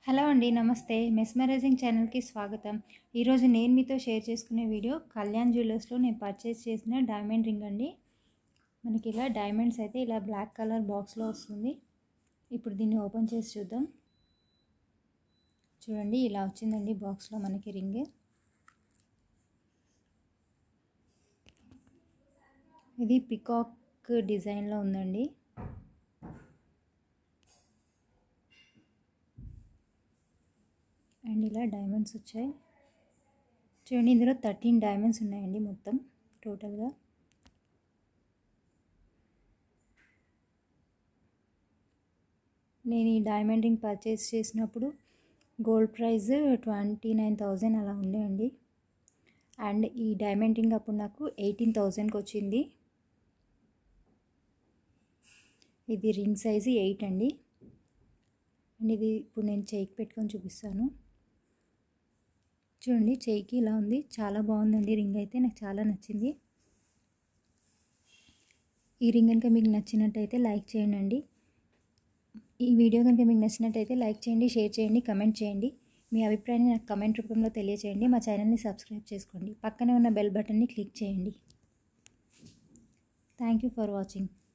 Hello అండి, నమస్తే. Mesmerising ఛానల్కి స్వాగతం. ఈరోజు నేను మీతో షేర్ చేసుకునే వీడియో కళ్యాణ్ జ్యువెలర్స్లో నేను పర్చేస్ చేసిన డైమండ్ రింగ్ అండి. మనకి ఇలా డైమండ్స్ అయితే ఇలా బ్లాక్ కలర్ బాక్స్లో వస్తుంది. ఇప్పుడు దీన్ని ఓపెన్ చేసి చూద్దాం. చూడండి, ఇలా వచ్చిందండి బాక్స్లో మనకి రింగ్. ఇది పికాక్ డిజైన్లో ఉందండి. అండ్ ఇలా డైమండ్స్ వచ్చాయి. చూడండి, ఇందులో 13 డైమండ్స్ ఉన్నాయండి మొత్తం టోటల్గా. నేను ఈ డైమండ్ రింగ్ పర్చేస్ చేసినప్పుడు గోల్డ్ ప్రైస్ 29,000 అలా ఉండేయండి. అండ్ ఈ డైమండ్ రింగ్ అప్పుడు నాకు 18,000కి వచ్చింది. ఇది రింగ్ సైజు 8 అండి. అండ్ ఇది ఇప్పుడు నేను చేయికి పెట్టుకొని చూపిస్తాను. చూడండి, చేయికి ఇలా ఉంది. చాలా బాగుందండి రింగ్ అయితే, నాకు చాలా నచ్చింది. ఈ రింగ్ కనుక మీకు నచ్చినట్టయితే లైక్ చేయండి. ఈ వీడియో కనుక మీకు నచ్చినట్టయితే లైక్ చేయండి, షేర్ చేయండి, కమెంట్ చేయండి. మీ అభిప్రాయాన్ని నాకు కమెంట్ రూపంలో తెలియచేయండి. మా ఛానల్ని సబ్స్క్రైబ్ చేసుకోండి. పక్కనే ఉన్న బెల్ బటన్ని క్లిక్ చేయండి. Thank you for watching.